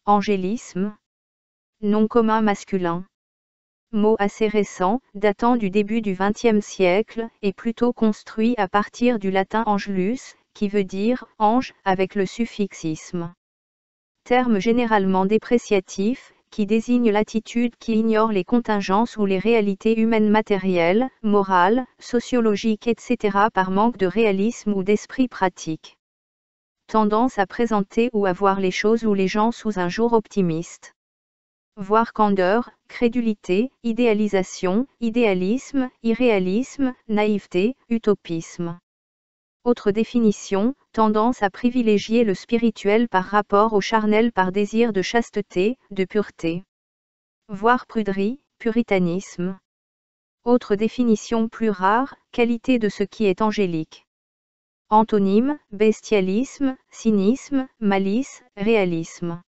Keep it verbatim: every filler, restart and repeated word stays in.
Angélisme. Nom commun masculin. Mot assez récent, datant du début du vingtième siècle, et plutôt construit à partir du latin angelus, qui veut dire « ange » avec le suffixe isme. Terme généralement dépréciatif, qui désigne l'attitude qui ignore les contingences ou les réalités humaines matérielles, morales, sociologiques et cetera par manque de réalisme ou d'esprit pratique. Tendance à présenter ou à voir les choses ou les gens sous un jour optimiste. Voir candeur, crédulité, idéalisation, idéalisme, irréalisme, naïveté, utopisme. Autre définition, tendance à privilégier le spirituel par rapport au charnel par désir de chasteté, de pureté. Voir pruderie, puritanisme. Autre définition plus rare, qualité de ce qui est angélique. Antonyme, bestialisme, cynisme, malice, réalisme.